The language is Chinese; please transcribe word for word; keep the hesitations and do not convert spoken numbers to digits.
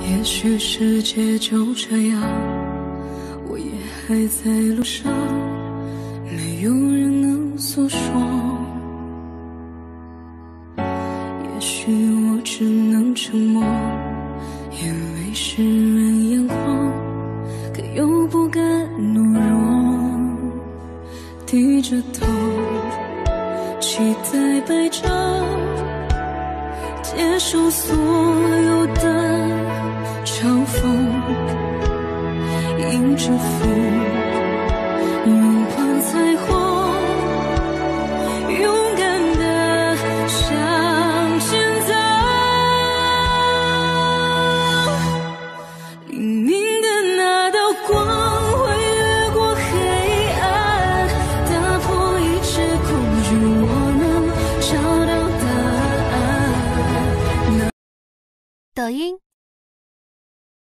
也许世界就这样，我也还在路上，没有人能诉说。也许我只能沉默，因为世人眼光，可又不敢懦弱。低着头，期待白昼，接受所有的嘲讽，迎着风，拥抱彩虹，勇敢地向前走。黎明的那道光会越过黑暗，打破一切恐惧，我能找到答案。 抖音。